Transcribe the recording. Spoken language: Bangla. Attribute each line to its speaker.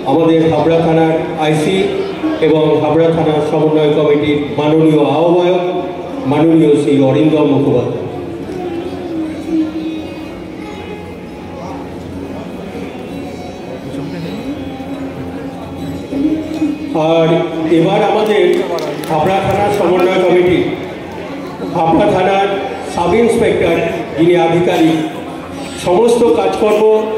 Speaker 1: আমাদের হাবড়া থানার আইসি এবং হাবড়া থানার সমন্বয় কমিটির মাননীয় আহ্বায়ক মাননীয় শ্রী অরিন্দম মুখোপাধ্যায়। আর এবার আমাদের হাবড়া থানার সমন্বয় কমিটি হাবড়া থানার সাব ইন্সপেক্টর যিনি আধিকারিক সমস্ত কাজকর্ম